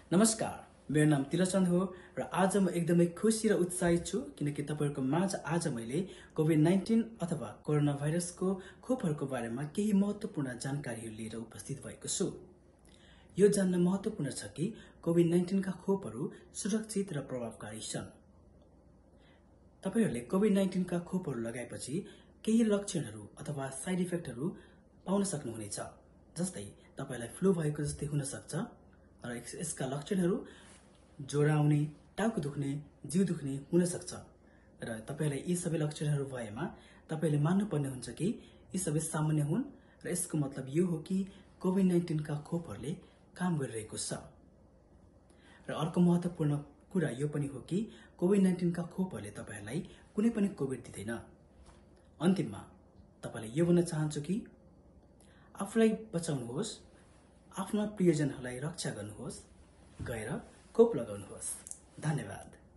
नमस्कार, मेरो नाम तिलचन्द हो र आज म एकदमै खुसी र उत्साहित छु किनकि तपाईहरुको माझ आज मैले कोभिड-19 अथवा कोरोना भाइरसको खोपहरुको बारेमा केही महत्त्वपूर्ण जानकारीहरू लिएर उपस्थित भएको छु। यो जान्न महत्त्वपूर्ण छ कि कोभिड-19 का खोपहरु सुरक्षित र प्रभावकारी छन्। तपाईहरुले कोभिड-19 का खोपहरु लगाएपछि केही लक्षणहरू अथवा साइड इफेक्टहरू पाउन सक्नुहुनेछ। जस्तै तपाईलाई फ्लू भएको जस्तै हुन सक्छ र यसका लक्षणहरू ज्वरो आउने, टाउको दुख्ने, जिउ दुख्ने हुन सक्छ र तपाईलाई यी सबै लक्षणहरू भएमा तपाईले मान्नुपर्ने हुन्छ कि यी सबै सामान्य हुन् र यसको मतलब यो हो कि कोभिड-19 का खोपहरुले काम गरिरहेको छ। र अर्को महत्त्वपूर्ण कुरा यो पनि हो कि कोभिड-19 का खोपहरुले तपाईलाई कुनै पनि कोभिड दिदैन। अन्तिममा तपाईलाई यो भन्न चाहन्छु कि आफूलाई बचाउनुहोस्, आफ्ना प्रियजनहरूलाई रक्षा गर्नुहोस्, गएर खोप लगाउनुहोस्। धन्यवाद।